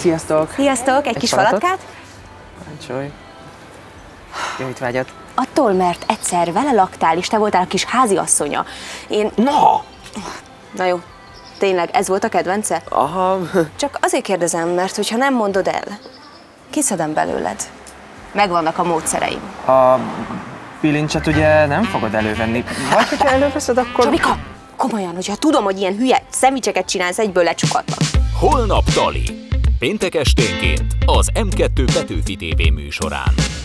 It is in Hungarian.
Sziasztok! Sziasztok! Egy kis falatkát? Parancsolj. Jó étvágyat. Attól, mert egyszer vele laktál, és te voltál a kis háziasszonya. No! Na jó, tényleg, ez volt a kedvence? Aha. Csak azért kérdezem, mert hogyha nem mondod el, kiszedem belőled. Megvannak a módszereim. A bilincset ugye nem fogod elővenni. Vagy hogyha előveszed, akkor... Csabika, komolyan, hogyha tudom, hogy ilyen hülye szemicseket csinálsz, egyből lecsukadnak. Holnap Dali. Péntek esténként az M2 Petőfi TV műsorán.